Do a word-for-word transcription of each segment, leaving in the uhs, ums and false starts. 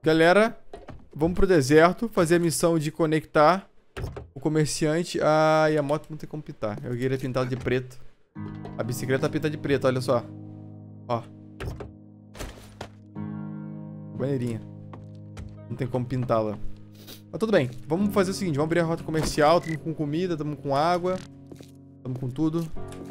Galera, vamos pro deserto fazer a missão de conectar o comerciante. Ah, e a moto não tem como pintar. Eu queria pintar de preto. A bicicleta pinta de preto, olha só. Ó. Maneirinha. Não tem como pintá-la. Mas tudo bem. Vamos fazer o seguinte. Vamos abrir a rota comercial. Estamos com comida, estamos com água. Estamos com tudo.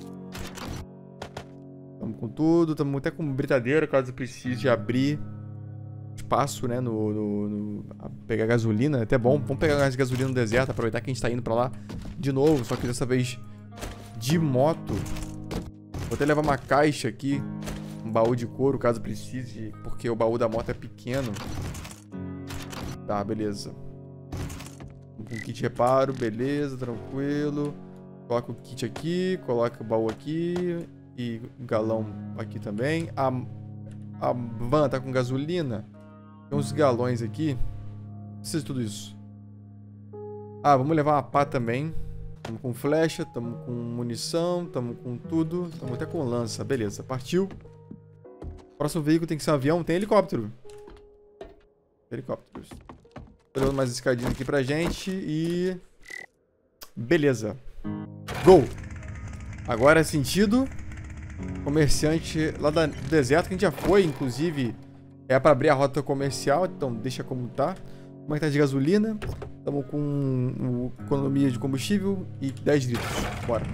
Estamos com tudo. Estamos até com britadeira, caso precise abrir espaço, né? No, no, no pegar gasolina. É até bom. Vamos pegar mais gasolina no deserto. Aproveitar que a gente está indo pra lá de novo. Só que dessa vez de moto. Vou até levar uma caixa aqui. Um baú de couro, caso precise. Porque o baú da moto é pequeno. Tá, beleza. Com kit de reparo, beleza, tranquilo. Coloca o kit aqui, coloca o baú aqui. E o galão aqui também. A, a van tá com gasolina. Tem uns galões aqui. Não precisa de tudo isso. Ah, vamos levar uma pá também. Tamo com flecha, tamo com munição, tamo com tudo. Tamo até com lança, beleza, partiu. Próximo veículo tem que ser um avião, tem helicóptero. Helicópteros. Tô levando mais escadinhas aqui pra gente e... beleza. Gol! Agora é sentido comerciante lá do deserto, que a gente já foi, inclusive. É pra abrir a rota comercial, então deixa como tá. Como é que tá de gasolina? Estamos com um, economia de combustível e dez litros. Bora.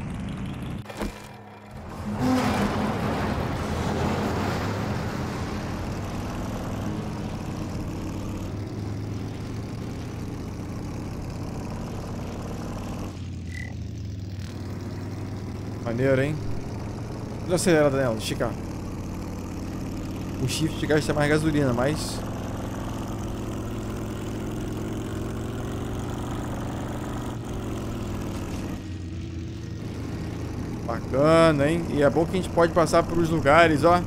Maneiro, hein? Dá acelerada nela, esticar. O shift gasta mais gasolina, mas... bacana, hein? E é bom que a gente pode passar por os lugares, ó.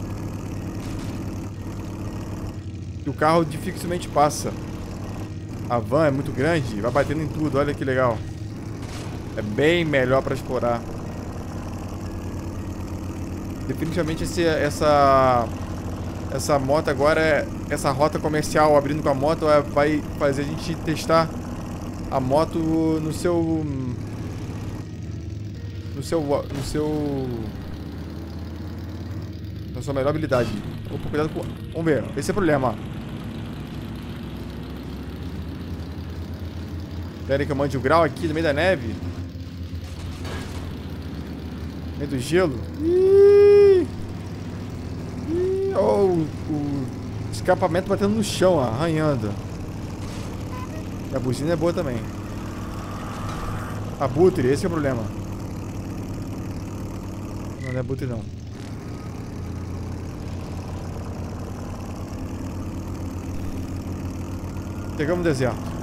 Que o carro dificilmente passa. A van é muito grande, vai batendo em tudo, olha que legal. É bem melhor para explorar. Definitivamente esse, essa essa moto agora, é, essa rota comercial abrindo com a moto é, vai fazer a gente testar a moto no seu no seu no seu na sua melhor habilidade. Opa, cuidado com... vamos ver, esse é o problema. Querem que eu mande o grau aqui no meio da neve? No meio do gelo? Ih! Ih! Oh, o, o escapamento batendo no chão, ó, arranhando. E a buzina é boa também. Abutre, esse é o problema. Não, não é abutre não. Chegamos no deserto.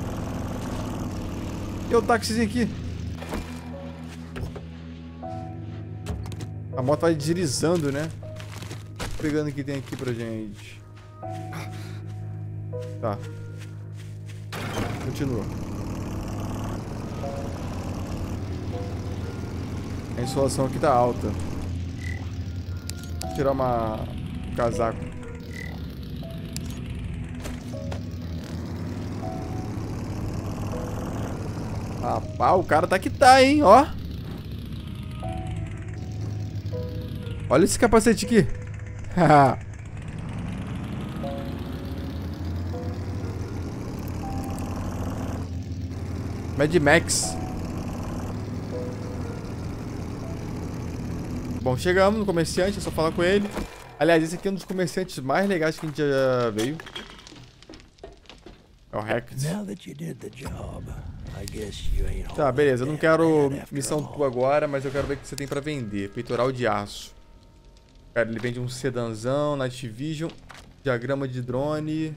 E o táxizinho aqui? A moto vai deslizando, né? Pegando o que tem aqui pra gente. Tá. Continua. A insolação aqui tá alta. Vou tirar uma... um casaco. Rapaz, o cara tá que tá, hein, ó. Olha esse capacete aqui. Mad Max. Bom, chegamos no comerciante, é só falar com ele. Aliás, esse aqui é um dos comerciantes mais legais que a gente já veio. É o Rex. Tá, beleza. Eu não quero missão tua agora, mas eu quero ver o que você tem pra vender. Peitoral de aço. Cara, ele vende um sedanzão, Night Vision, diagrama de drone.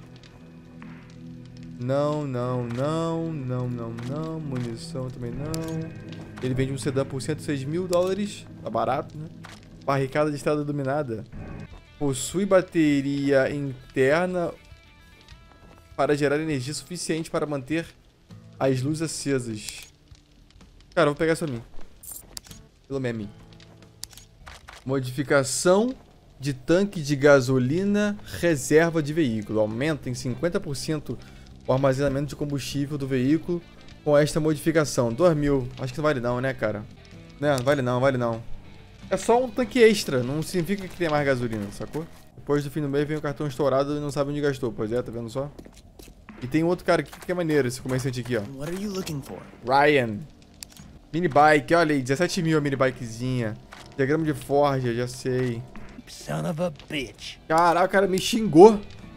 Não, não, não, não, não, não. Munição também não. Ele vende um sedã por cento e seis mil dólares. Tá barato, né? Barricada de estrada dominada. Possui bateria interna para gerar energia suficiente para manter as luzes acesas. Cara, eu vou pegar isso a mim. Pelo meme. Modificação de tanque de gasolina reserva de veículo. Aumenta em cinquenta por cento o armazenamento de combustível do veículo com esta modificação. dois mil. Acho que não vale não, né, cara? Né, não vale não, vale não. É só um tanque extra, não significa que tem mais gasolina, sacou? Depois do fim do mês vem o cartão estourado e não sabe onde gastou. Pois é, tá vendo só? E tem outro cara aqui que é maneiro, esse comerciante aqui, ó. What are you looking for? Ryan. Mini bike, olha aí, dezessete mil a mini bikezinha. Diagrama de forja, já sei. Son of a bitch. Caraca, o cara me xingou.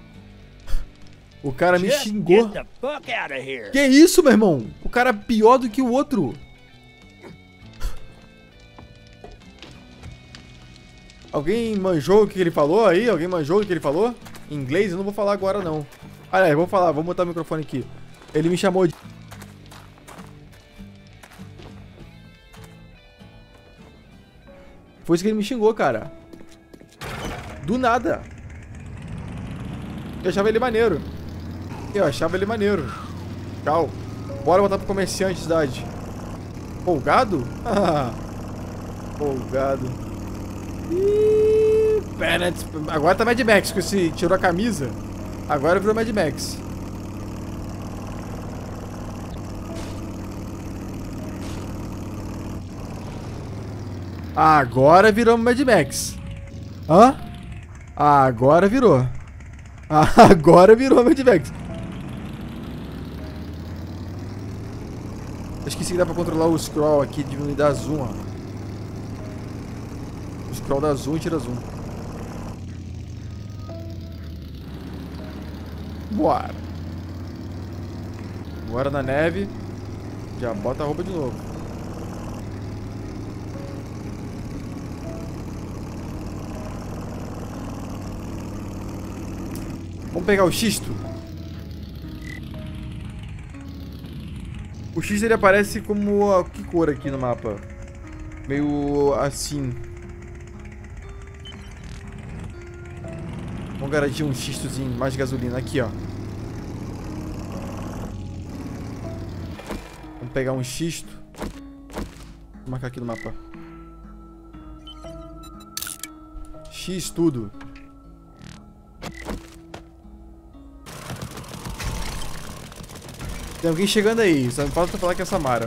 O cara me Just xingou. get the fuck out of here. Que isso, meu irmão? O cara é pior do que o outro. Alguém manjou o que ele falou aí? Alguém manjou o que ele falou? Em inglês? Eu não vou falar agora, não. Ah, é, vou falar, vou botar o microfone aqui. Ele me chamou de... Foi isso que ele me xingou, cara. Do nada. Eu achava ele maneiro. Eu achava ele maneiro. Tchau. Bora botar pro comerciante de cidade. Folgado? Folgado. Ih, Bennett. Agora tá Mad Max, com esse tirou a camisa. Agora virou Mad Max. Agora viramos Mad Max. Hã? Agora virou. Agora virou Mad Max. Esqueci que dá pra controlar o scroll aqui, diminuir da zoom, ó. O scroll dá zoom e tira zoom. Bora. Bora na neve. Já bota a roupa de novo. Vamos pegar o xisto. O xisto ele aparece como... a que cor aqui no mapa? Meio assim. Vamos garantir um xistozinho, mais gasolina. Aqui, ó. Vamos pegar um xisto. Vou marcar aqui no mapa. X tudo. Tem alguém chegando aí, só me falta falar que é a Samara.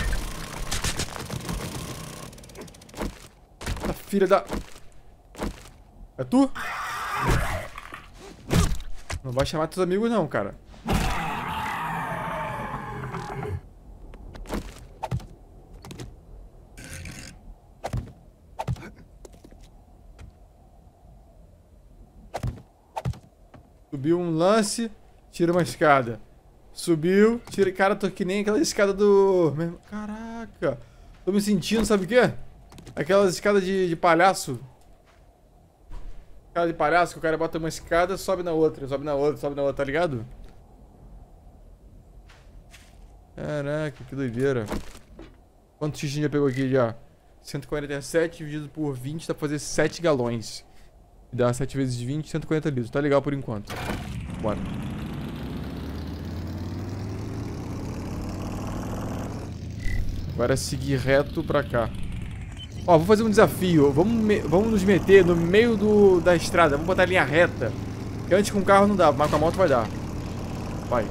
A filha da... É tu? Não vai chamar teus amigos não, cara. Subiu um lance, tira uma escada. Subiu, tira... Cara, tô que nem aquela escada do... Caraca. Tô me sentindo, sabe o quê? Aquelas escadas de, de palhaço. Escada de palhaço, que o cara bota uma escada, sobe na outra, sobe na outra, sobe na outra, tá ligado? Caraca, que doideira. Quanto X a gente já pegou aqui já? cento e quarenta e sete dividido por vinte dá pra fazer sete galões. Dá sete vezes vinte, cento e quarenta litros. Tá legal por enquanto. Bora. Agora é seguir reto pra cá. Ó, vou fazer um desafio. Vamos, me... Vamos nos meter no meio do... da estrada. Vamos botar a linha reta. Porque antes com o carro não dá, mas com a moto vai dar. Vai.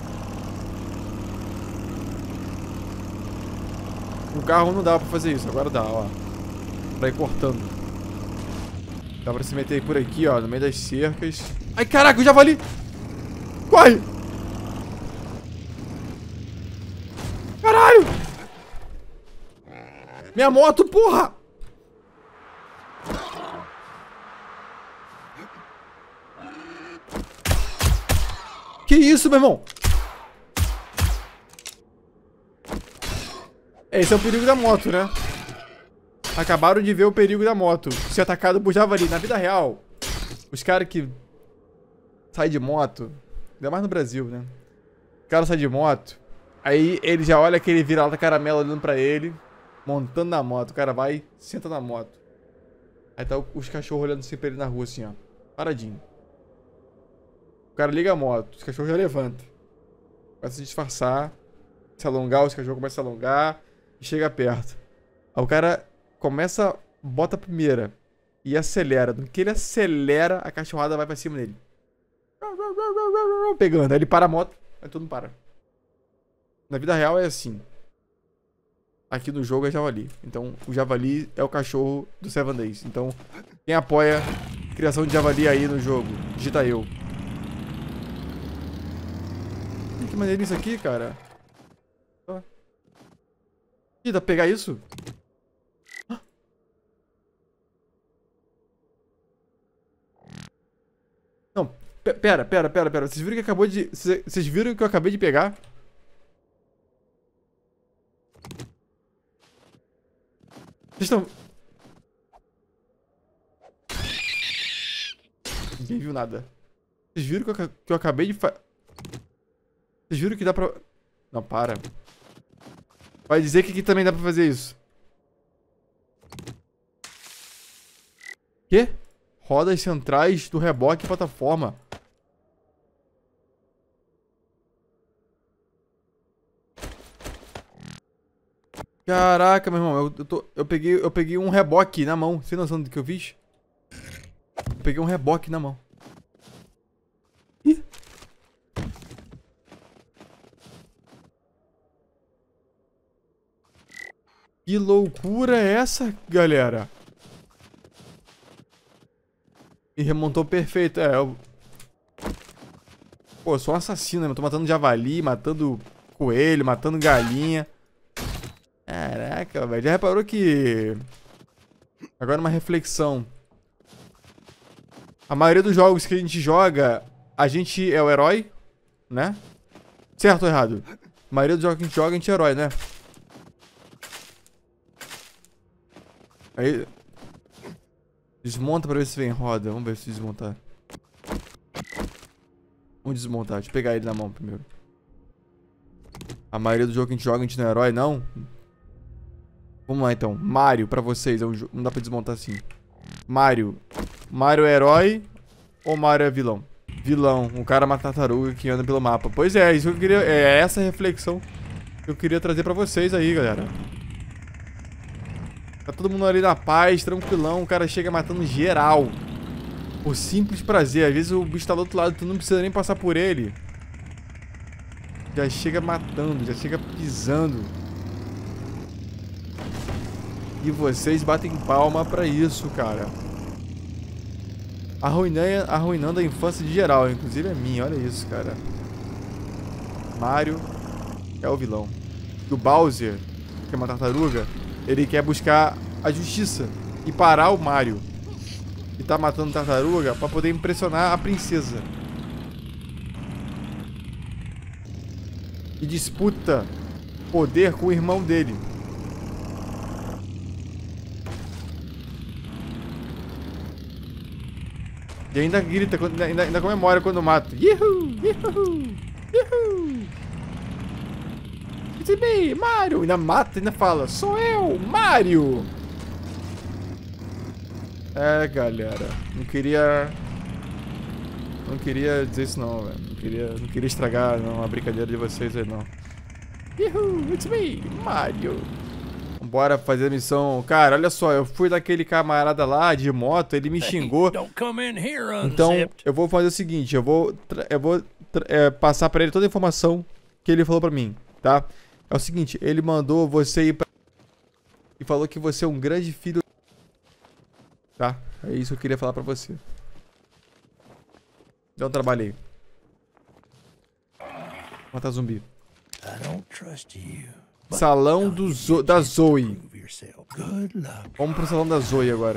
Com o carro não dá pra fazer isso. Agora dá, ó. Pra ir cortando. Dá pra se meter por aqui, ó. No meio das cercas. Ai, caraca, o javali! Corre! Caralho! Minha moto, porra! Que isso, meu irmão? Esse é o perigo da moto, né? Acabaram de ver o perigo da moto. Ser atacado por javali. Na vida real, os caras que saem de moto, ainda mais no Brasil, né? O cara sai de moto, aí ele já olha aquele vira-lata caramelo olhando pra ele, montando na moto. O cara vai, senta na moto. Aí tá os cachorros olhando assim pra ele na rua, assim, ó. Paradinho. O cara liga a moto, os cachorros já levantam. Começa a se disfarçar, se alongar, os cachorros começam a se alongar e chega perto. Aí o cara começa, bota a primeira. e acelera. No que ele acelera, a cachorrada vai pra cima dele. Pegando. Aí ele para a moto, aí todo mundo para. Na vida real é assim. Aqui no jogo é javali. Então, o javali é o cachorro do Seven Days. Então, quem apoia a criação de javali aí no jogo, digita eu. Que maneiro isso aqui, cara. Ih, dá pra pegar isso? Não, pera, pera, pera, pera. Vocês viram que acabou de... Vocês viram que eu acabei de pegar? Vocês estão... Ninguém viu nada. Vocês viram que eu, que eu acabei de fa... Vocês viram que dá pra... Não, para. Vai dizer que aqui também dá pra fazer isso. Quê? Rodas centrais do reboque e plataforma. Caraca, meu irmão, eu, eu, tô, eu, peguei, eu peguei um reboque na mão. Você tem noção do que eu fiz? Eu peguei um reboque na mão. Ih. Que loucura é essa, galera? E remontou perfeito. É, eu... Pô, eu sou um assassino, né? Eu tô matando javali, matando coelho, matando galinha. Caraca, velho. Já reparou que... Agora uma reflexão. A maioria dos jogos que a gente joga, a gente é o herói, né? Certo ou errado? A maioria dos jogos que a gente joga, a gente é herói, né? Aí... Desmonta pra ver se vem roda. Vamos ver se desmontar. Vamos desmontar. Deixa eu pegar ele na mão primeiro. A maioria do jogo que a gente joga, a gente não é herói, não? Vamos lá, então. Mario, pra vocês. É um jo... Não dá pra desmontar assim. Mario. Mario é herói ou Mario é vilão? Vilão. Um cara uma tartaruga que anda pelo mapa. Pois é, isso que eu queria... É essa reflexão que eu queria trazer pra vocês aí, galera. Tá todo mundo ali na paz, tranquilão. O cara chega matando geral. Por simples prazer. Às vezes o bicho tá do outro lado, tu não precisa nem passar por ele. Já chega matando, já chega pisando. E vocês batem palma pra isso, cara. Arruinando, arruinando a infância de geral. Inclusive é minha, olha isso, cara. Mario é o vilão. E o Bowser, que é uma tartaruga, ele quer buscar a justiça e parar o Mario. E tá matando tartaruga pra poder impressionar a princesa. E disputa poder com o irmão dele. E ainda grita, ainda, ainda comemora quando mata. Yuhu! Yuhu! Yuhu! It's me, Mario! Ainda mata, ainda fala, sou eu, Mario! É, galera, não queria... Não queria dizer isso não, velho. Não queria, não queria estragar não, a brincadeira de vocês aí, não. Yuhu, it's me, Mario! Bora fazer a missão. Cara, olha só, eu fui daquele camarada lá de moto, ele me xingou. Então, eu vou fazer o seguinte, eu vou, eu vou é, passar pra ele toda a informação que ele falou pra mim, tá? É o seguinte, ele mandou você ir pra... E falou que você é um grande filho... Tá? É isso que eu queria falar pra você. Dá um trabalho aí. Matar zumbi. Salão do Zo da Zoe. Vamos pro salão da Zoe agora.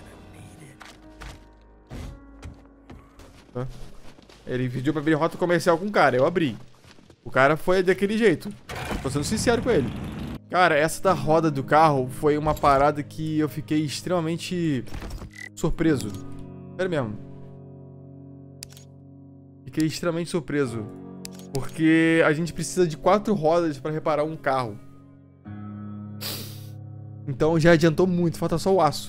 Tá? Ele pediu pra abrir rota comercial com o cara, eu abri. O cara foi daquele jeito. Tô sendo sincero com ele. Cara, essa da roda do carro foi uma parada que eu fiquei extremamente surpreso. Sério mesmo. Fiquei extremamente surpreso. Porque a gente precisa de quatro rodas pra reparar um carro. Então já adiantou muito, falta só o aço.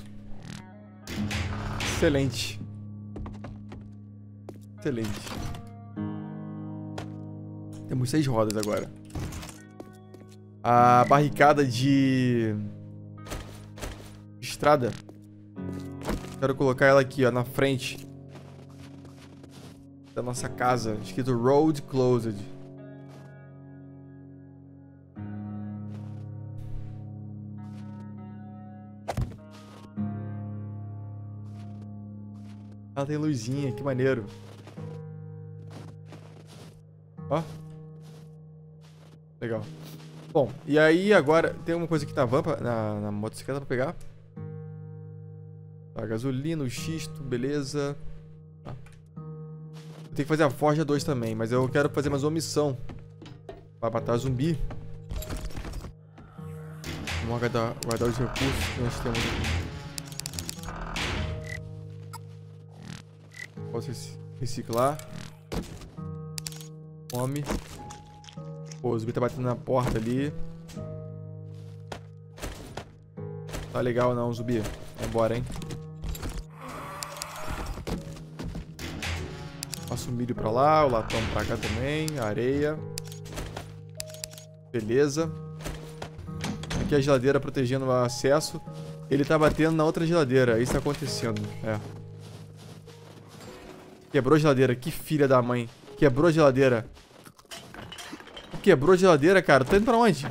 Excelente. Excelente. Temos seis rodas agora. A barricada de... Estrada. Quero colocar ela aqui, ó, na frente da nossa casa. Escrito Road Closed. Ela tem luzinha, que maneiro. Ó. Legal. Bom, e aí agora tem uma coisa aqui na van, pra, na, na motocicleta pra pegar. Tá, gasolina, o xisto, beleza. Tá. Eu tenho que fazer a Forja dois também, mas eu quero fazer mais uma missão pra matar zumbi. Vamos guardar, guardar os recursos que nós temos aqui. Posso reciclar. Come. Pô, o zumbi tá batendo na porta ali. Tá legal não, zumbi. Vai embora, hein. Passa o milho pra lá, o latão pra cá também. Areia. Beleza. Aqui a geladeira protegendo o acesso. Ele tá batendo na outra geladeira. Isso tá acontecendo. É. Quebrou a geladeira. Que filha da mãe. Quebrou a geladeira. Quebrou a geladeira, cara. Tá indo pra onde?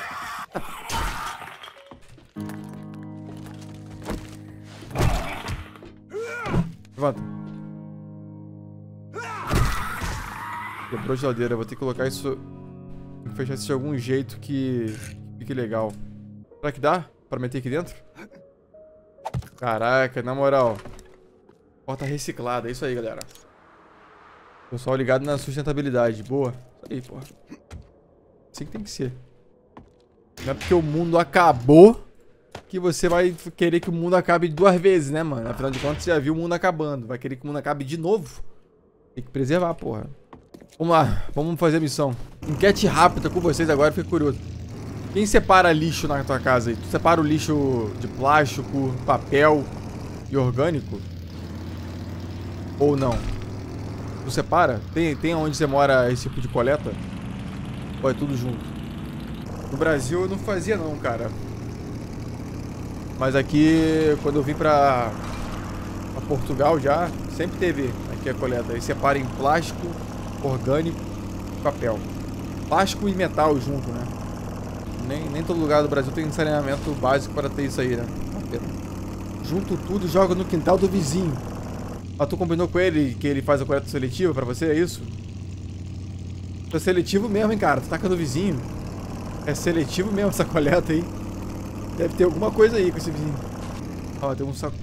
Levanta. Quebrou a geladeira. Vou ter que colocar isso... Tem que fechar isso de algum jeito que... Fique legal. Será que dá pra meter aqui dentro? Caraca, na moral. Porta reciclada. É isso aí, galera. Pessoal ligado na sustentabilidade. Boa. Isso aí, porra. Assim que tem que ser. Não é porque o mundo acabou que você vai querer que o mundo acabe duas vezes, né, mano? Afinal de contas, você já viu o mundo acabando. Vai querer que o mundo acabe de novo? Tem que preservar, porra. Vamos lá. Vamos fazer a missão. Enquete rápida com vocês agora. Fiquei curioso. Quem separa lixo na tua casa aí? Tu separa o lixo de plástico, papel e orgânico? Ou não? Tu separa? Tem, tem onde você mora esse tipo de coleta? Ou é tudo junto? No Brasil eu não fazia não, cara. Mas aqui, quando eu vim pra, pra Portugal já, sempre teve aqui a coleta. Aí separa em plástico, orgânico e papel. Plástico e metal junto, né? Nem, nem todo lugar do Brasil tem um saneamento básico para ter isso aí, né? Junto tudo e joga no quintal do vizinho. Ah, tu combinou com ele que ele faz a coleta seletiva pra você, é isso? É seletivo mesmo, hein, cara? Tu taca no vizinho. É seletivo mesmo essa coleta aí. Deve ter alguma coisa aí com esse vizinho. Ó, tem um saco.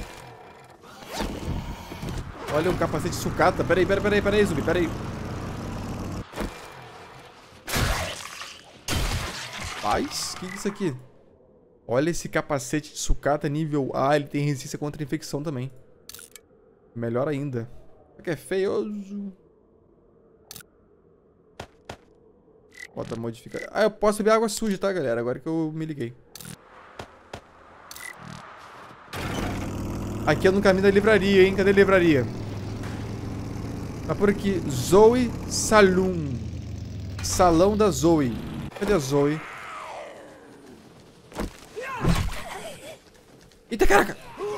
Olha, um capacete sucata. Pera aí, pera, pera aí, pera aí, zumbi, pera aí. Rapaz, o que é isso aqui? Olha esse capacete de sucata nível A. Ele tem resistência contra infecção também. Melhor ainda. Isso aqui é feioso. Bota modificar. Ah, eu posso beber água suja, tá, galera? Agora que eu me liguei. Aqui é no caminho da livraria, hein? Cadê a livraria? Tá por aqui. Zoe Saloon. Salão da Zoe. Cadê a Zoe? Eita, caraca!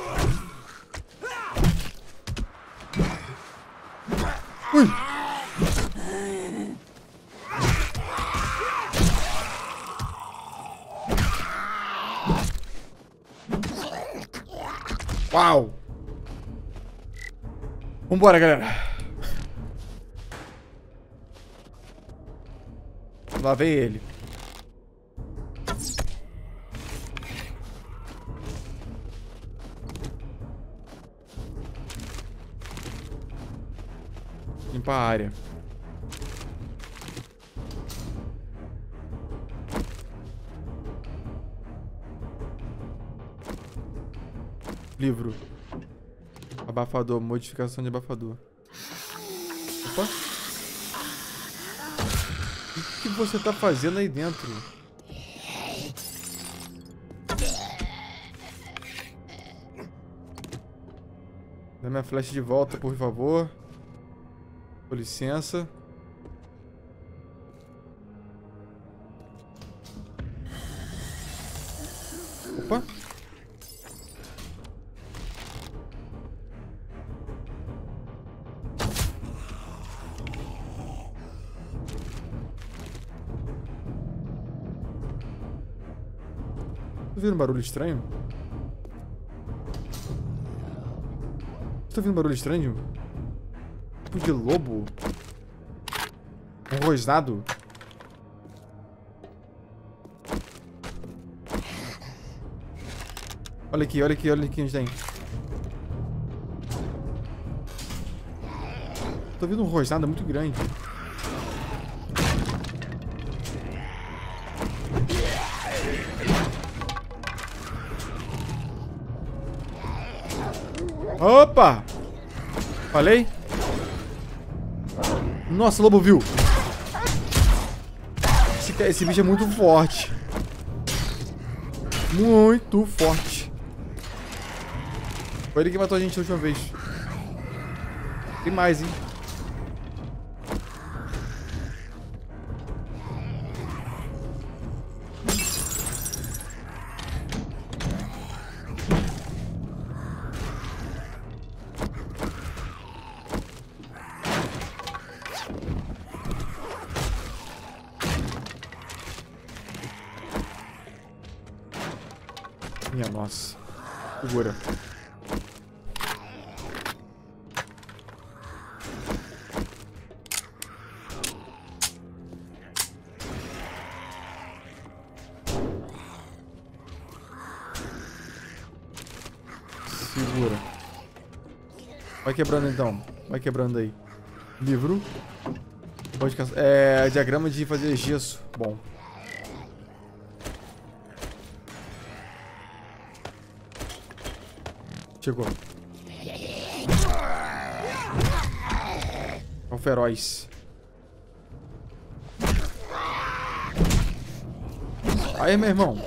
Ui! Uau! Vambora, galera. Lá vem ele. Limpar a área. Livro. Abafador. Modificação de abafador. Opa. O que você tá fazendo aí dentro? Dá minha flecha de volta, por favor. Com licença. Opa. Tô ouvindo um barulho estranho? Tô ouvindo um barulho estranho? Tipo de lobo? Um rosnado? Olha aqui, olha aqui, olha aqui onde tem. Tô ouvindo um rosnado muito grande. Opa! Falei? Nossa, o lobo viu. Esse, esse bicho é muito forte. Muito forte. Foi ele que matou a gente da última vez. Tem mais, hein? Minha nossa. Segura. Segura. Vai quebrando então. Vai quebrando aí. Livro. Pode caçar. É. Diagrama de fazer gesso. Bom. Chegou. É um feroz. Aí, meu irmão.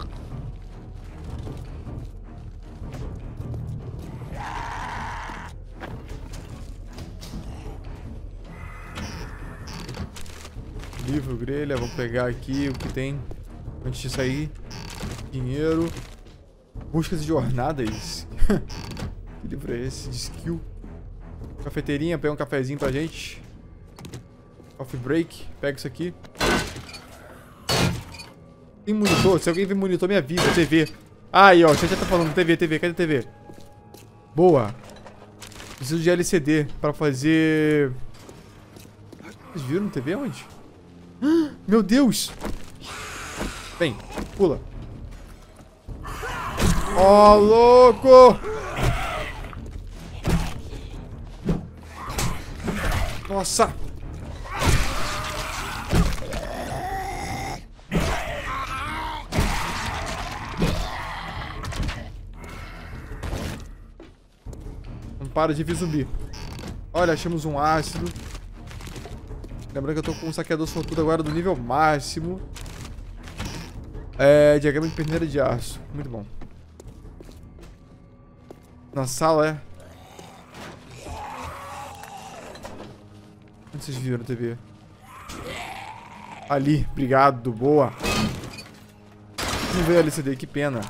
Livro, grelha. Vamos pegar aqui o que tem antes de sair. Dinheiro. Buscas de jornadas. Que livro é esse? De skill. Cafeteirinha, pega um cafezinho pra gente. Coffee break. Pega isso aqui. Tem monitor? Se alguém vê monitor, me avisa. T V. Ah, aí, ó. Você já tá falando. T V, T V. Cadê a T V? Boa. Preciso de L C D pra fazer... Vocês viram T V onde? Meu Deus! Vem, pula. Ó, oh, louco! Nossa! Não para de vir zumbi. Olha, achamos um ácido. Lembrando que eu tô com um saqueador sortudo agora do nível máximo. É, diagrama de perneira de aço. Muito bom. Na sala, é? Onde vocês viram na T V? Ali, obrigado, boa. Não veio a L C D, que pena.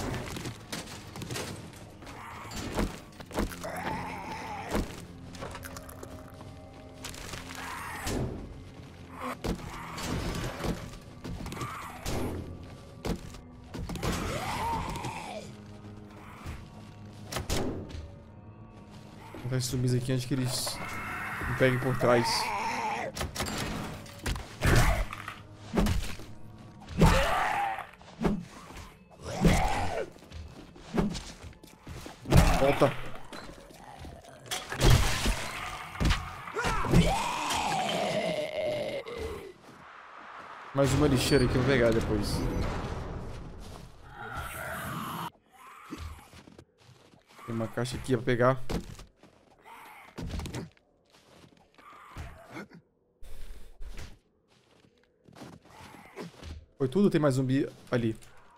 Vou botar esses zumbis aqui antes que eles me peguem por trás. Volta. Mais uma lixeira aqui, eu vou pegar depois. Tem uma caixa aqui pra pegar. Foi tudo? Tem mais zumbi ali.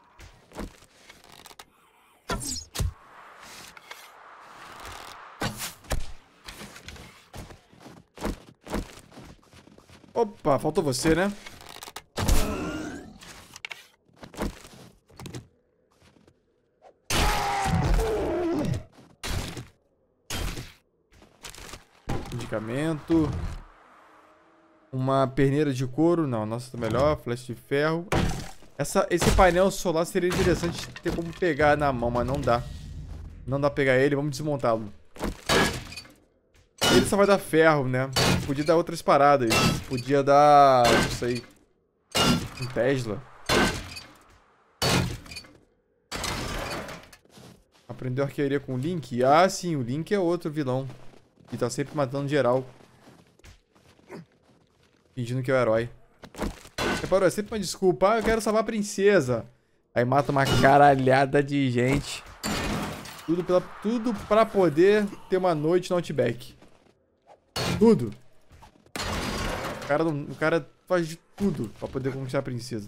Opa, faltou você, né? Medicamento. Uma perneira de couro. Não, nossa, tá melhor. Flecha de ferro. Essa, esse painel solar seria interessante ter como pegar na mão, mas não dá. Não dá pra pegar ele, vamos desmontá-lo. Ele só vai dar ferro, né? Podia dar outras paradas. Podia dar... não sei. Um Tesla. Aprendeu arquearia com o Link? Ah, sim, o Link é outro vilão. Que tá sempre matando geral. Fingindo que é o herói. Reparou, é sempre uma desculpa. Ah, eu quero salvar a princesa. Aí mata uma caralhada de gente. Tudo, pela, tudo pra poder ter uma noite no Outback. Tudo. O cara, não, o cara faz de tudo pra poder conquistar a princesa.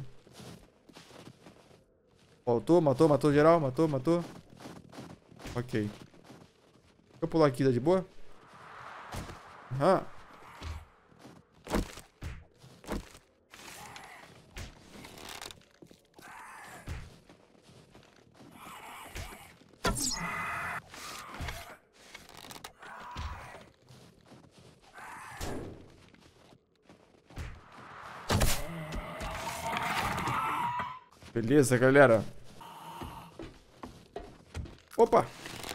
Faltou, matou, matou geral, matou, matou. Ok. Deixa eu pular aqui, tá de boa? Aham. Beleza, galera. Opa!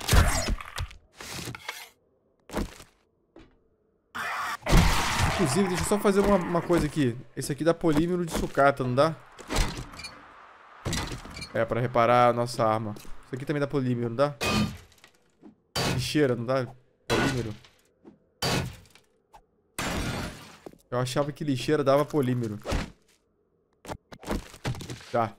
Inclusive, deixa eu só fazer uma, uma coisa aqui. Esse aqui dá polímero de sucata, não dá? É, pra reparar a nossa arma. Isso aqui também dá polímero, não dá? Lixeira, não dá? Polímero. Eu achava que lixeira dava polímero. Tá.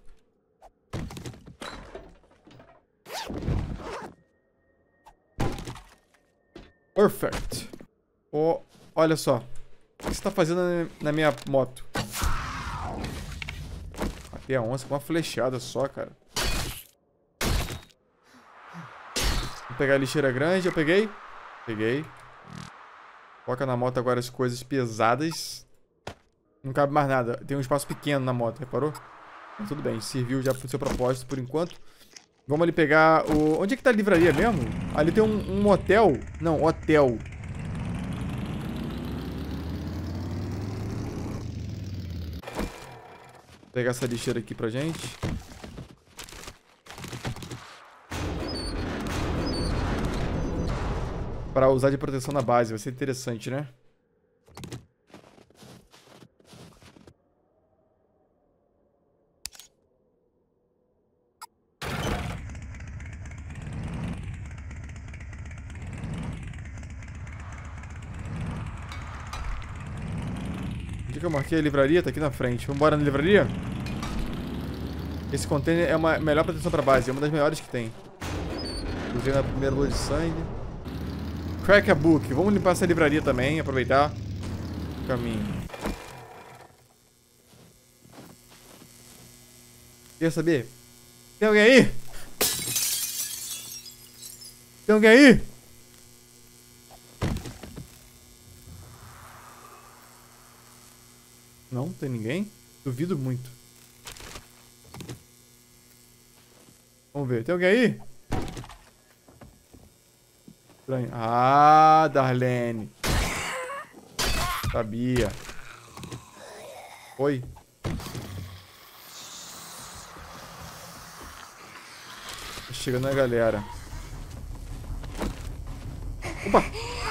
Perfect. Oh, olha só. O que você tá fazendo na minha moto? Matei a onça com uma flechada só, cara. Vou pegar a lixeira grande. Eu peguei? Peguei. Coloca na moto agora as coisas pesadas. Não cabe mais nada. Tem um espaço pequeno na moto, reparou? Mas tudo bem, serviu já pro seu propósito por enquanto. Vamos ali pegar o... Onde é que tá a livraria mesmo? Ali tem um, um motel. Não, hotel. Vou pegar essa lixeira aqui pra gente. Pra usar de proteção na base. Vai ser interessante, né? Que eu marquei a livraria, tá aqui na frente. Vambora na livraria? Esse container é uma melhor proteção pra base, é uma das melhores que tem. Usei na primeira lua de sangue. Crack a book. Vamos limpar essa livraria também, aproveitar o caminho. Quer saber? Tem alguém aí? Tem alguém aí? Não, tem ninguém? Duvido muito. Vamos ver, tem alguém aí? Estranho. Ah, Darlene. Sabia. Oi. Tá chegando a galera. Opa!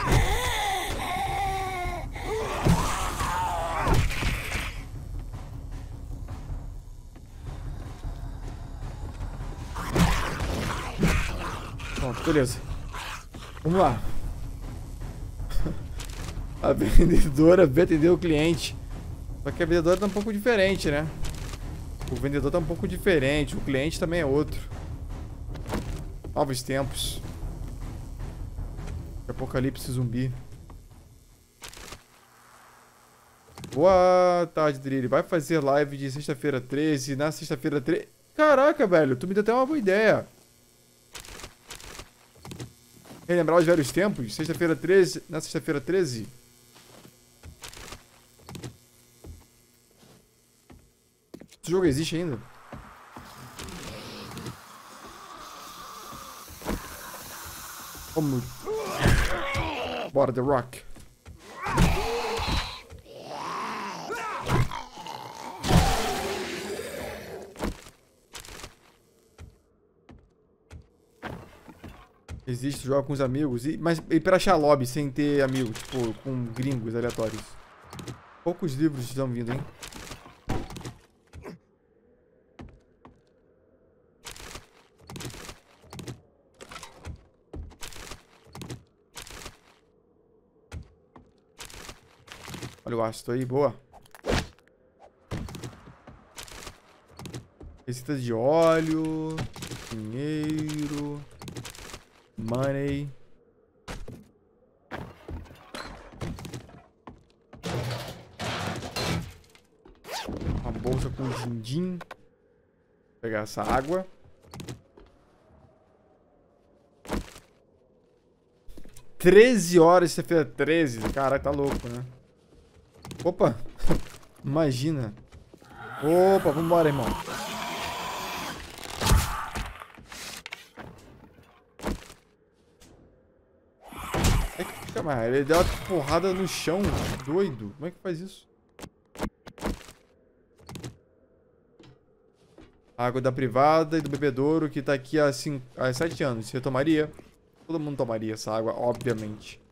Pronto, beleza. Vamos lá. A vendedora vai atender o cliente. Só que a vendedora tá um pouco diferente, né? O vendedor tá um pouco diferente. O cliente também é outro. Novos tempos. Apocalipse zumbi. Boa tarde, Drilly. Vai fazer live de sexta-feira treze. Na sexta-feira treze. Caraca, velho. Tu me deu até uma boa ideia. Relembrar os velhos tempos? Sexta-feira treze. Na sexta-feira treze. Esse jogo existe ainda? Vamos. Bora, The Rock. Existe, joga com os amigos. E, mas e pra achar lobby sem ter amigos, tipo, com gringos aleatórios? Poucos livros estão vindo, hein? Olha o ácido aí, boa. Receita de óleo, dinheiro, money. Uma bolsa com din-din. Vou pegar essa água. treze horas, você fez treze. Caralho, tá louco, né? Opa! Imagina. Opa, vambora, irmão. É que, calma, ele deu uma porrada no chão. Doido. Como é que faz isso? Água da privada e do bebedouro que tá aqui há, cinco, há sete anos. Você tomaria? Todo mundo tomaria essa água, obviamente.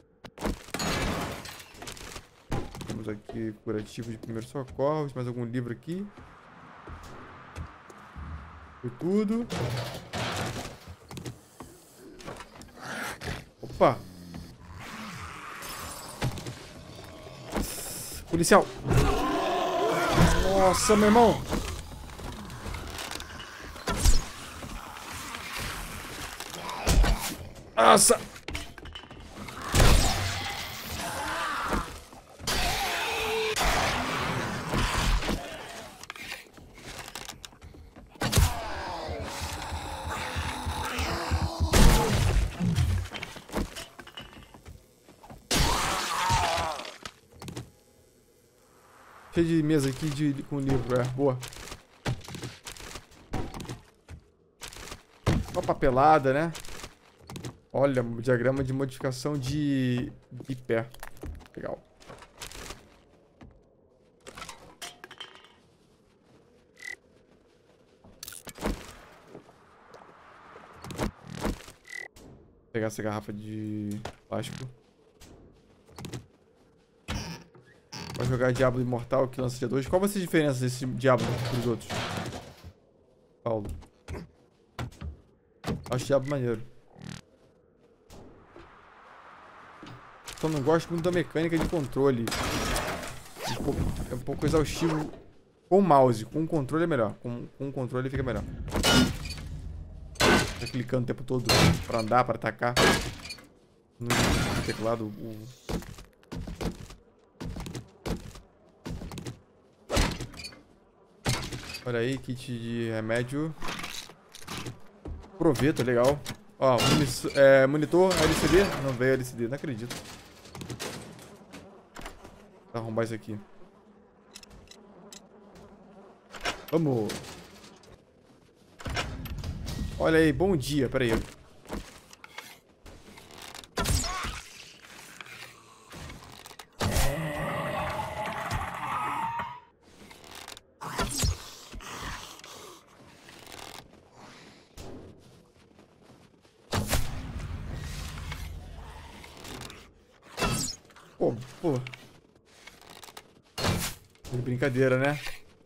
Temos aqui curativo de primeiros socorros. Mais algum livro aqui? Foi tudo. Opa! Policial! Nossa, meu irmão! Nossa! Cheio de mesa aqui de, com livro, é, boa. Uma papelada, né? Olha, diagrama de modificação de, de pé. Legal. Vou pegar essa garrafa de plástico. Vai jogar Diablo Imortal que lança dia dois. Qual vai ser a diferença desse Diablo pros outros? Paulo. Acho Diablo maneiro. Só não gosto muito da mecânica de controle. Um pouco, é um pouco exaustivo com o mouse. Com o controle é melhor. Com, com o controle fica melhor. Tá clicando o tempo todo pra andar, pra atacar. No teclado. O... Olha aí, kit de remédio. Proveta, legal. Ó, é, monitor L C D. Não veio L C D, não acredito. Vou arrombar isso aqui. Vamos. Olha aí, bom dia. Pera aí. Pô, pô. Brincadeira, né?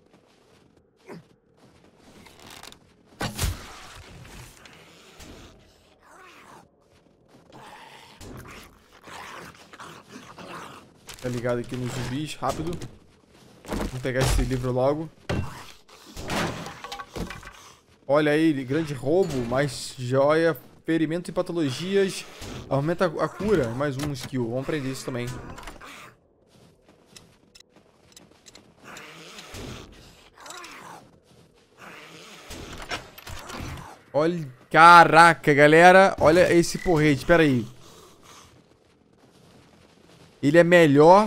Tá ligado aqui nos zumbis, rápido. Vamos pegar esse livro logo. Olha aí, grande roubo, mais joia, ferimentos e patologias. Aumenta a cura, mais um skill. Vamos aprender isso também. Olha, caraca, galera. Olha esse porrete, espera aí. Ele é melhor,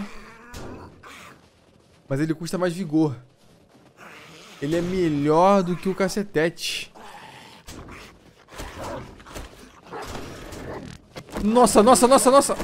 mas ele custa mais vigor. Ele é melhor do que o cacetete. Nossa, nossa, nossa, nossa.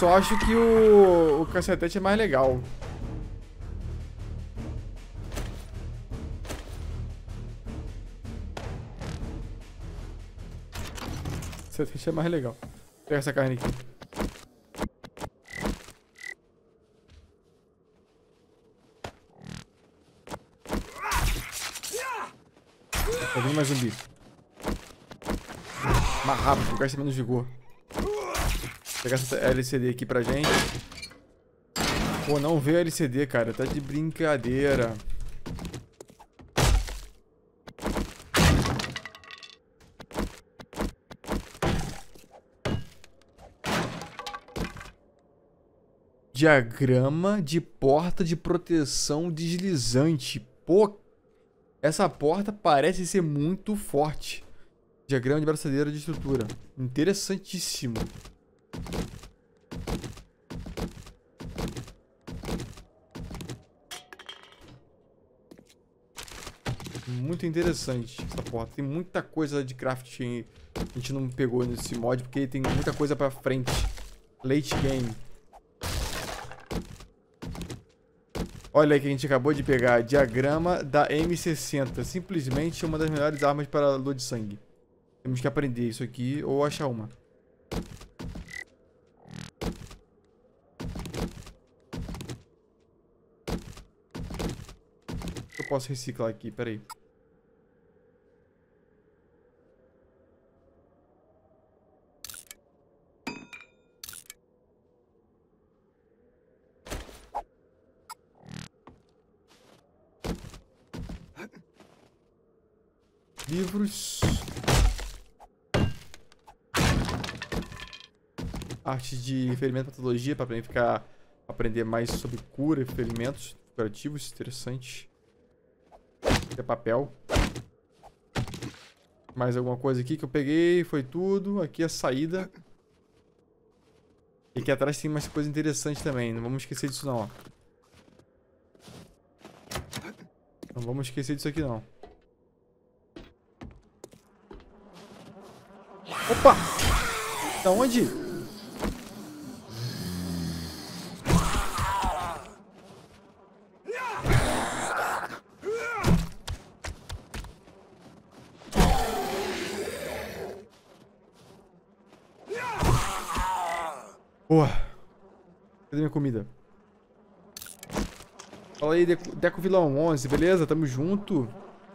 só acho que o, o cacetete é mais legal. O cacetete é mais legal. Vou pegar essa carne aqui. Tá vindo mais zumbi. Mais rápido, porque gasta menos vigor. Vou pegar essa L C D aqui pra gente. Pô, não veio a L C D, cara. Tá de brincadeira. Diagrama de porta de proteção deslizante. Pô, essa porta parece ser muito forte. Diagrama de braçadeira de estrutura. Interessantíssimo. Muito interessante essa porta. Tem muita coisa de crafting que a gente não pegou nesse mod, porque tem muita coisa pra frente. Late game. Olha aí que a gente acabou de pegar. Diagrama da M sessenta. Simplesmente uma das melhores armas para lua de sangue. Temos que aprender isso aqui ou achar uma. Eu posso reciclar aqui, peraí. Livros. Arte de ferimento e patologia, para ficar aprender mais sobre cura e ferimentos curativos, interessante. Aqui é papel. Mais alguma coisa aqui que eu peguei, foi tudo. Aqui é a saída. E aqui atrás tem mais coisa interessante também, não vamos esquecer disso não, ó. Não vamos esquecer disso aqui não. Opa! Da onde? Boa. Cadê minha comida? Fala aí, Deco, Deco Vilão onze, beleza? Tamo junto.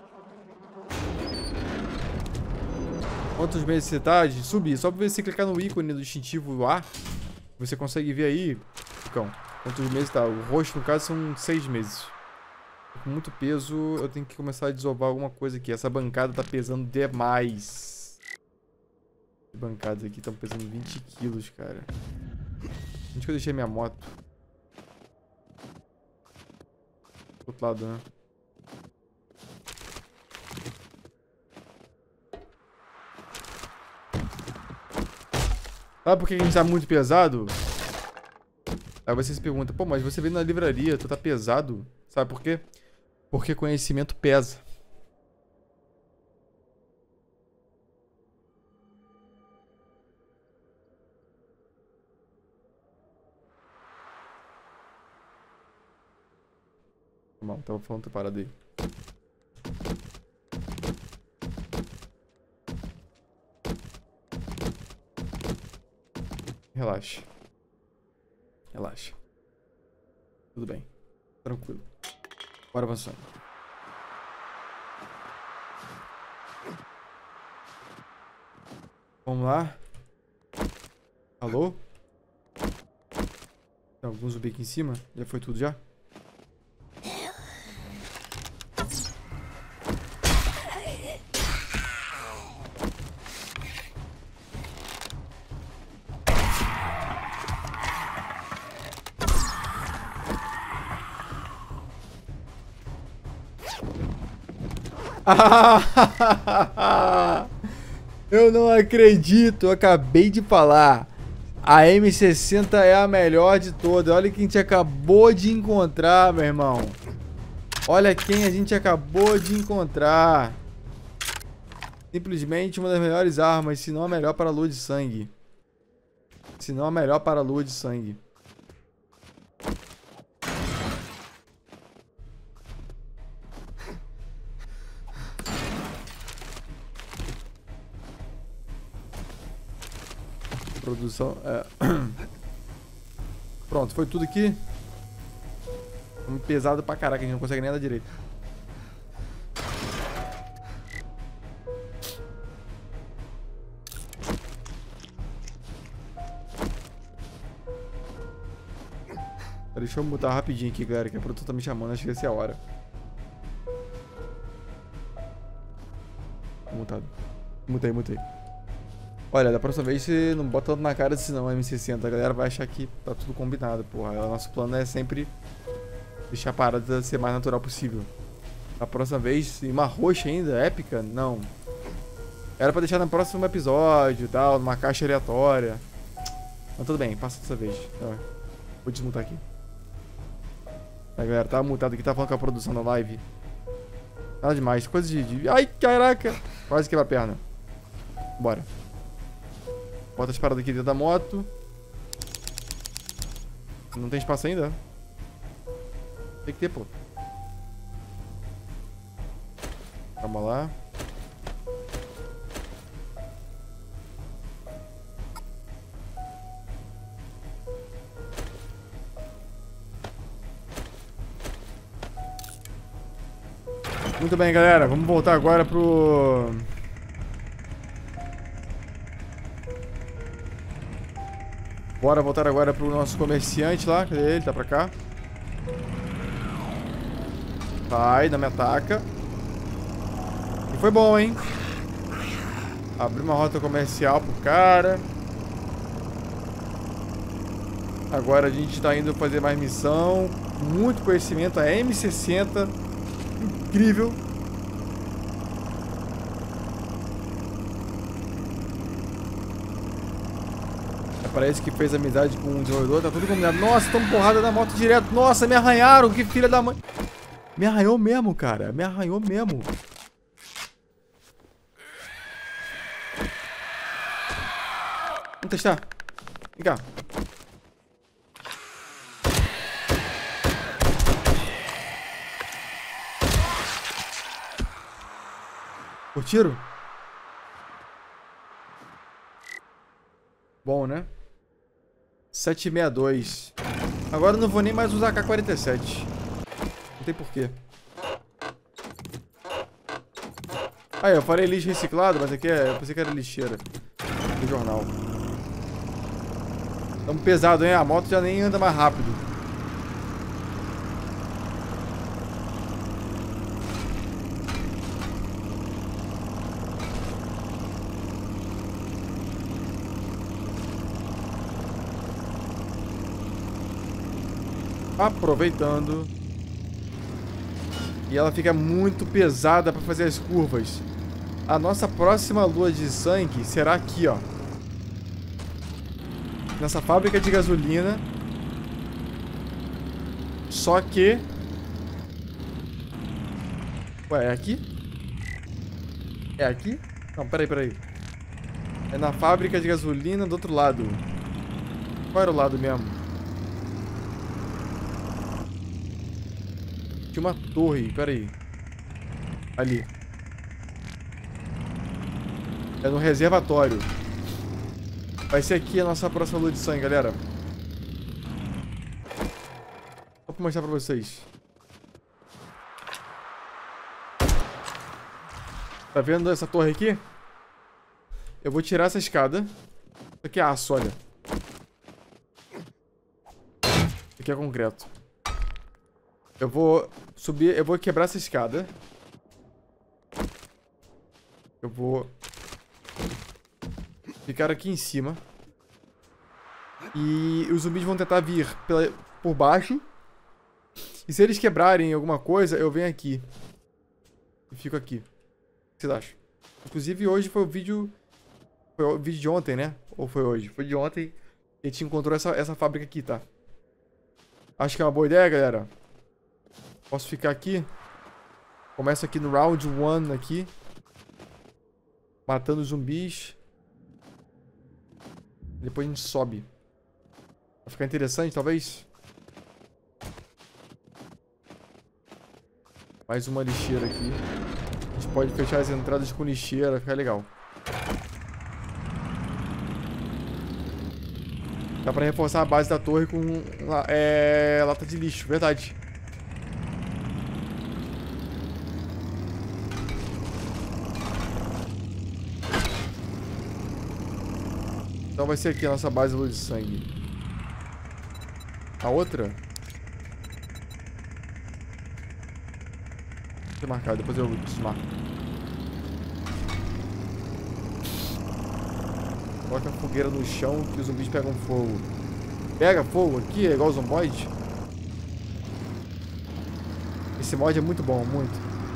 Quantos meses você tá de subir? Só pra você clicar no ícone do distintivo A, você consegue ver aí, Ficão, quantos meses tá. O roxo, no caso, são seis meses. Com muito peso, eu tenho que começar a desovar alguma coisa aqui. Essa bancada tá pesando demais. As bancadas aqui estão pesando vinte quilos, cara. Onde que eu deixei minha moto? Do outro lado, né? Sabe por que a gente tá muito pesado? Aí você se pergunta, pô, mas você veio na livraria, tu tá pesado. Sabe por quê? Porque conhecimento pesa. Bom, tava falando outra parada aí. Relaxa. Relaxa. Tudo bem. Tranquilo. Bora avançando. Vamos lá. Alô? Tem algum zumbi aqui em cima? Já foi tudo já? Eu não acredito, eu acabei de falar. A M sessenta é a melhor de todas. Olha quem a gente acabou de encontrar, meu irmão. Olha quem a gente acabou de encontrar. Simplesmente uma das melhores armas, se não a melhor para a lua de sangue. Se não, a melhor para a lua de sangue. Produção, é... Pronto, foi tudo aqui. Pesado pra caraca, a gente não consegue nem andar direito. Deixa eu mutar rapidinho aqui, galera, que a produção tá me chamando, acho que essa é a hora. Mutado. Mutei, mutei. Olha, da próxima vez você não bota tanto na cara senão a M sessenta. A galera vai achar que tá tudo combinado, porra. O nosso plano é sempre deixar a parada ser mais natural possível. Da próxima vez, uma roxa ainda, épica? Não. Era pra deixar no próximo episódio e tal, numa caixa aleatória. Mas tudo bem, passa dessa vez. Vou desmutar aqui. Aí, galera, tá mutado aqui, tá falando com a produção da live. Nada demais, coisa de, de... Ai, caraca! Quase quebra a perna. Bora. Bota as paradas aqui dentro da moto. Não tem espaço ainda? Tem que ter, pô. Calma lá. Muito bem, galera. Vamos voltar agora pro... Bora voltar agora pro nosso comerciante lá. Cadê ele? Tá pra cá. Vai, não me ataca. E foi bom, hein? Abri uma rota comercial pro cara. Agora a gente tá indo fazer mais missão. Muito conhecimento. A M sessenta. Incrível. Parece que fez amizade com um desenvolvedor. Tá tudo combinado. Nossa, tamo porrada na moto direto. Nossa, me arranharam. Que filha da mãe. Me arranhou mesmo, cara. Me arranhou mesmo. Vamos testar. Vem cá. Curtiram? Bom, né? sete sessenta e dois. Agora eu não vou nem mais usar a K quarenta e sete. Não tem porquê. Aí, eu falei lixo reciclado, mas aqui é... Eu pensei que era lixeira do jornal. Tamo pesado, hein? A moto já nem anda mais rápido. Aproveitando. E ela fica muito pesada para fazer as curvas. A nossa próxima lua de sangue será aqui, ó. Nessa fábrica de gasolina. Só que... Ué, é aqui? É aqui? Não, peraí, peraí. É na fábrica de gasolina do outro lado. Qual era o lado mesmo? Tinha uma torre, peraí. Ali. É no reservatório. Vai ser aqui a nossa próxima lua de sangue, galera. Só pra mostrar pra vocês. Tá vendo essa torre aqui? Eu vou tirar essa escada. Isso aqui é aço, olha. Isso aqui é concreto. Eu vou subir, eu vou quebrar essa escada. Eu vou ficar aqui em cima. E os zumbis vão tentar vir pela, por baixo. E se eles quebrarem alguma coisa, eu venho aqui. E fico aqui. O que vocês acham? Inclusive hoje foi o vídeo... Foi o vídeo de ontem, né? Ou foi hoje? Foi de ontem. A gente encontrou essa, essa fábrica aqui, tá? Acho que é uma boa ideia, galera. Posso ficar aqui? Começa aqui no round one aqui. Matando os zumbis. Depois a gente sobe. Vai ficar interessante, talvez. Mais uma lixeira aqui. A gente pode fechar as entradas com lixeira, vai ficar legal. Dá pra reforçar a base da torre com é, lata de lixo, verdade. Então vai ser aqui a nossa base luz de sangue. A outra? Deixa eu marcar, depois eu desmarco. Coloca a fogueira no chão que os zumbis pegam fogo. Pega fogo aqui, é igual o zomboide. Esse mod é muito bom, muito.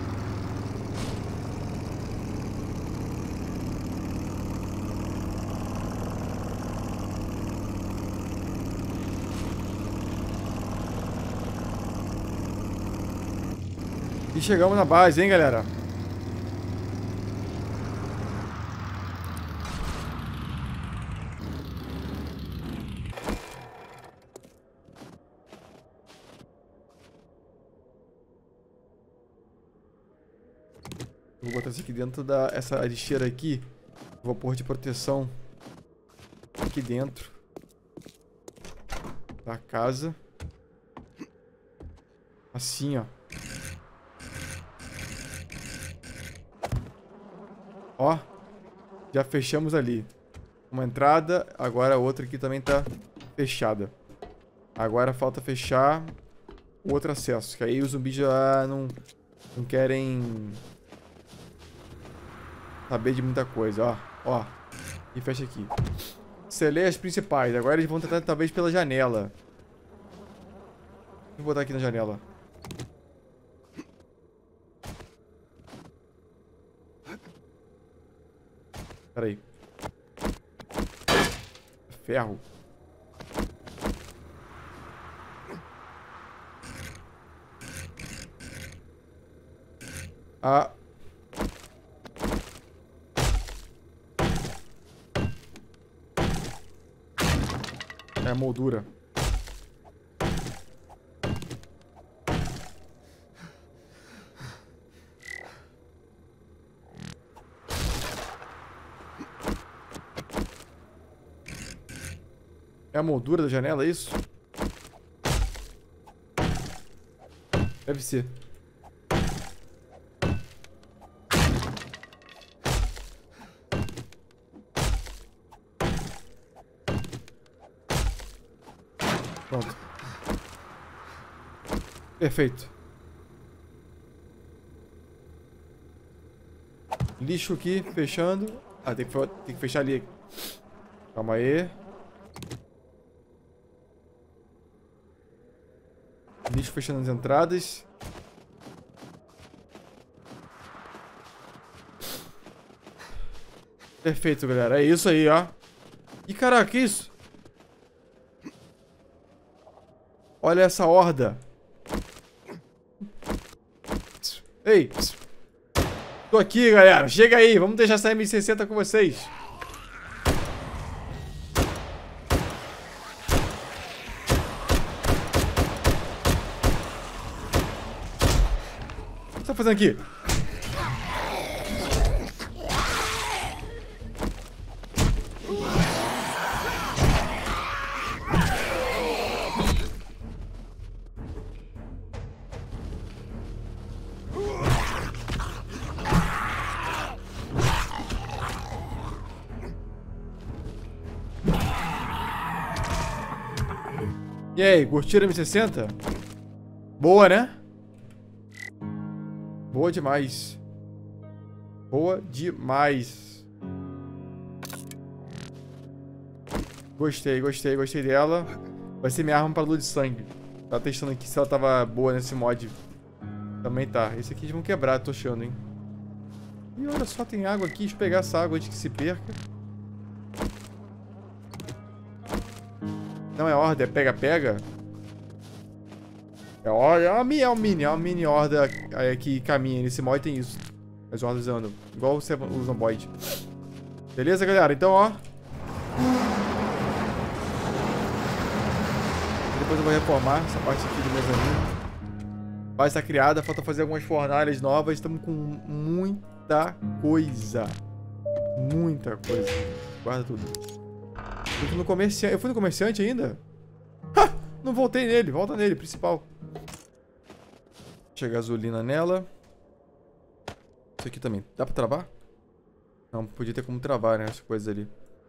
E chegamos na base, hein, galera? Vou botar isso aqui dentro da... Essa lixeira aqui. Vou pôr de proteção. Aqui dentro. Da casa. Assim, ó. Ó. Já fechamos ali. Uma entrada. Agora a outra aqui também tá fechada. Agora falta fechar o outro acesso. Que aí os zumbis já não, não querem... saber de muita coisa, ó, ó. E fecha aqui. Selei as principais. Agora eles vão tentar talvez pela janela. Vou botar aqui na janela. Pera aí. Ferro. Ah. É a moldura. É a moldura da janela, é isso? Deve ser. Pronto. Perfeito. Lixo aqui, fechando. Ah, tem que, tem que fechar ali. Calma aí. Lixo fechando as entradas. Perfeito, galera. É isso aí, ó. Ih, caraca, que isso? Olha essa horda. Ei. Tô aqui, galera. Chega aí. Vamos deixar essa M sessenta com vocês. O que você tá fazendo aqui? E aí, curtiram a M sessenta? Boa, né? Boa demais. Boa demais. Gostei, gostei, gostei dela. Vai ser minha arma para luz de sangue. Tava testando aqui se ela tava boa nesse mod. Também tá. Esse aqui eles vão quebrar, tô achando, hein? E olha só, tem água aqui. Deixa eu pegar essa água antes que se perca. Não é horda, é pega-pega. É horda, é uma mini, é uma mini, é uma mini horda é, que caminha. Nesse mod tem isso. As hordas andam. Igual o zomboide. Beleza, galera? Então, ó. Depois eu vou reformar essa parte aqui do mezanino. A base tá criada, falta fazer algumas fornalhas novas. Estamos com muita coisa. Muita coisa. Guarda tudo. Eu fui no comerciante. Eu fui no comerciante ainda? Ha! Não voltei nele. Volta nele, principal. Deixa a gasolina nela. Isso aqui também. Dá pra travar? Não, podia ter como travar, né? As coisas ali.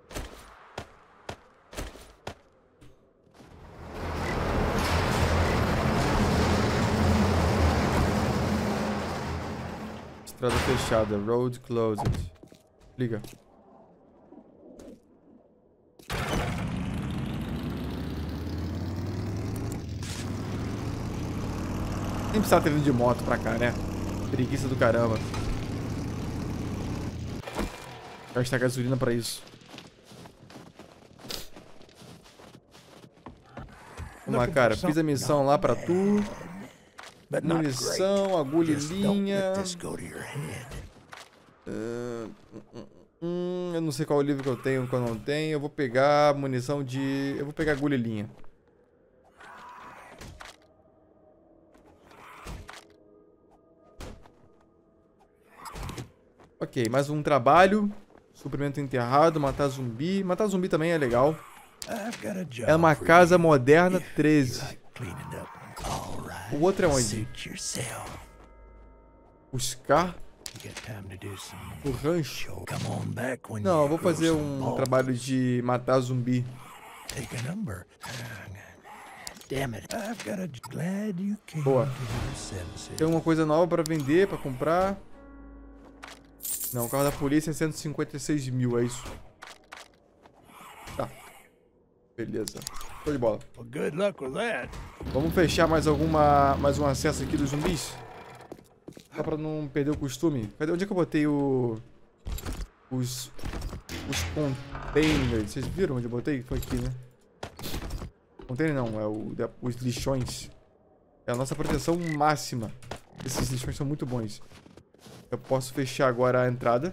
Estrada fechada. Road closed. Liga. Nem precisava ter vindo de moto pra cá, né? Preguiça do caramba. Gastar gasolina pra isso. Vamos lá, cara. Fiz a missão lá pra tu. Munição, agulha e linha. Uh, hum, eu não sei qual livro que eu tenho, qual eu não tenho. Eu vou pegar munição de... Eu vou pegar agulha e linha. Ok, mais um trabalho. Suprimento enterrado, matar zumbi. Matar zumbi também é legal. É uma casa moderna treze. O outro é onde? Buscar o rancho. Não, eu vou fazer um trabalho de matar zumbi. Boa. Tem uma coisa nova pra vender, pra comprar. Não, o carro da polícia é cento e cinquenta e seis mil, é isso. Tá. Beleza. Show de bola. Vamos fechar mais alguma... Mais um acesso aqui dos zumbis? Só pra não perder o costume. Cadê? Onde é que eu botei o... Os... Os containers. Vocês viram onde eu botei? Foi aqui, né? Container não, é o... Os lixões. É a nossa proteção máxima. Esses lixões são muito bons. Eu posso fechar agora a entrada.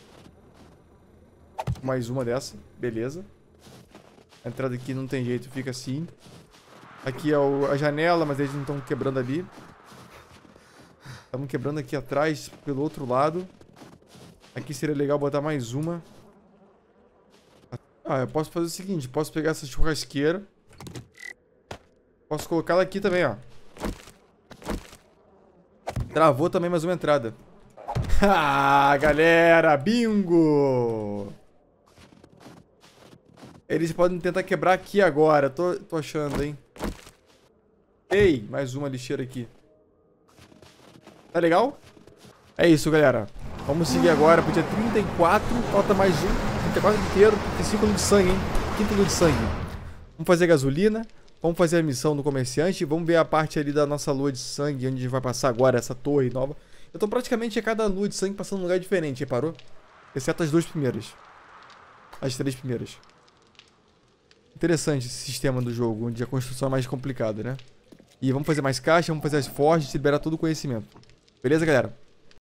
Mais uma dessa. Beleza. A entrada aqui não tem jeito, fica assim. Aqui é o, a janela, mas eles não estão quebrando ali. Estamos quebrando aqui atrás, pelo outro lado. Aqui seria legal botar mais uma. Ah, eu posso fazer o seguinte. Posso pegar essa churrasqueira. Posso colocar ela aqui também, ó. Travou também mais uma entrada. Ah, galera, bingo! Eles podem tentar quebrar aqui agora, tô, tô achando, hein? Ei, mais uma lixeira aqui. Tá legal? É isso, galera. Vamos seguir agora pro dia trinta e quatro, falta mais um, trinta e quatro inteiro, trinta e cinco de sangue, hein? Quinto de sangue. Vamos fazer gasolina, vamos fazer a missão do comerciante, vamos ver a parte ali da nossa lua de sangue, onde a gente vai passar agora, essa torre nova. Eu tô praticamente a cada lua de sangue passando num lugar diferente, reparou? Exceto as duas primeiras. As três primeiras. Interessante esse sistema do jogo, onde a construção é mais complicada, né? E vamos fazer mais caixa, vamos fazer as forjas e liberar todo o conhecimento. Beleza, galera?